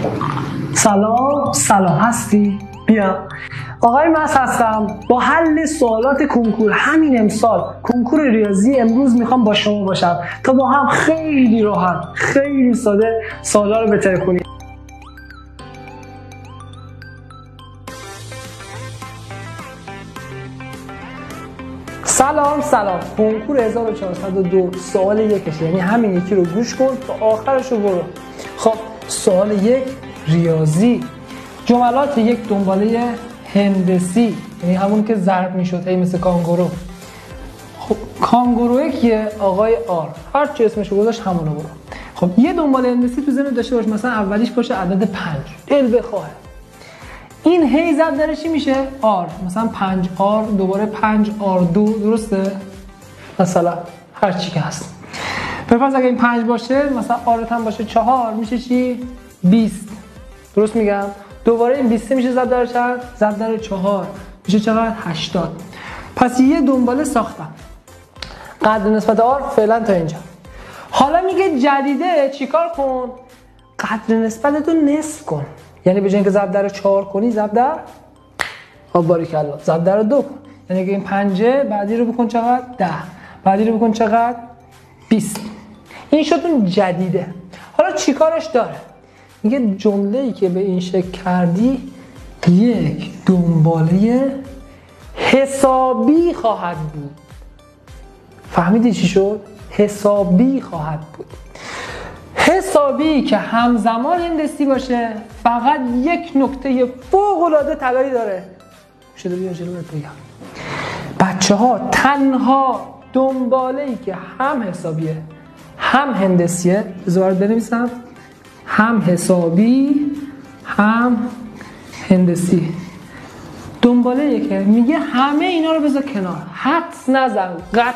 سلام هستی؟ بیا. آقای مس هستم. با حل سوالات کنکور همین امسال کنکور ریاضی امروز میخوام با شما باشم تا با هم خیلی راحت خیلی ساده سوالا رو بهتر کنیم. سلام کنکور 1402 سوال یکشه، یعنی همین یکی رو گوش کن تا آخرش رو برو. خب سوال یک ریاضی، جملات یک دنباله هندسی، یعنی همون که ضرب میشد هی مثل کانگورو. خب کانگوروه کیه؟ آقای آر، هر چی اسمشو گذاشت همونو برو. خب یه دنباله هندسی تو ذهنت داشته باش، مثلا اولیش باشه عدد 5 دل بخواه، این هی ضرب در چی میشه؟ آر، مثلا 5 آر دوباره 5 آر 2، درسته؟ مثلا هر چی که هست. پس اگه این 5 باشه مثلا آرت هم باشه 4 میشه چی؟ 20. درست میگم؟ دوباره این 20 میشه ضرب در چند؟ ضرب در 4 میشه چقدر؟ 80. پس یه دنباله ساختم. قدر نسبت آر فعلا تا اینجا. حالا میگه جدیده چیکار کن؟ قدر نسبت رو نصف کن. یعنی به جای اینکه ضرب در 4 کنی ضرب در باریکلا ضرب در 2 کن. یعنی که این 5 بعدی رو بکن چقدر؟ 10. بعدی رو بکن چقدر؟ 20. این شد اون جدیده. حالا چیکارش داره؟ میگه جمله‌ای که به این شکل کردی یک دنباله حسابی خواهد بود. فهمیدی چی شد؟ حسابی خواهد بود. حسابی که همزمان هندسی باشه فقط یک نکته فوق‌العاده طلایی داره. شده بیا جلو بگم. بچه‌ها تنها دنباله‌ای که هم حسابیه هم هندسیه، بذار بنویسم، هم حسابی هم هندسی، دنباله که میگه همه اینا رو بذار کنار، حدس نزن،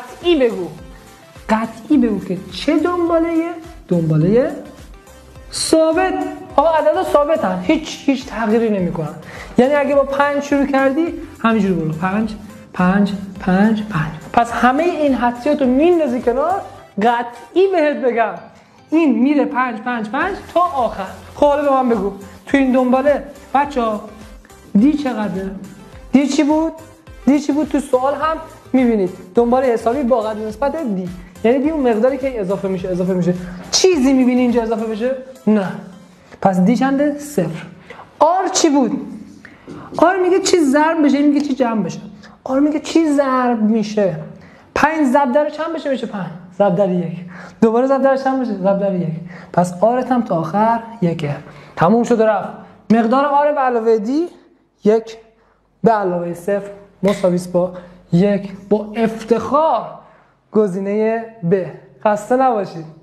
قطعی بگو که چه دنباله ثابت. آقا عدد ثابتن، هیچ تغییری نمیکنن. یعنی اگه با 5 شروع کردی همینجوری برو، 5. پس همه این حدسیات رو میندازی کنار. قطعی بهت بگم این میره 5 تا آخر. خب حالا به من بگو تو این دنباله بچه‌ها دی چقدره؟ دی چی بود؟ تو سوال هم میبینید دنباله حسابی با قدر نسبت دی، یعنی دی اون مقداری که اضافه میشه. چیزی میبینی اینجا اضافه بشه؟ نه. پس دی چنده؟ 0. آر چی بود؟ آر میگه چی ضرب بشه، میگه چی جمع بشه. آر میگه چی ضرب میشه. 5 ضرب در چند بشه؟ میشه 5 ضرب در 1. دوباره ضرب در چند بشه؟ ضرب در 1. پس آرت هم تا آخر 1. تموم شد رفت. مقدار آر به علاوه دی 1 به علاوه 0 مساوی با 1. با افتخار گزینه ب. خسته نباشید.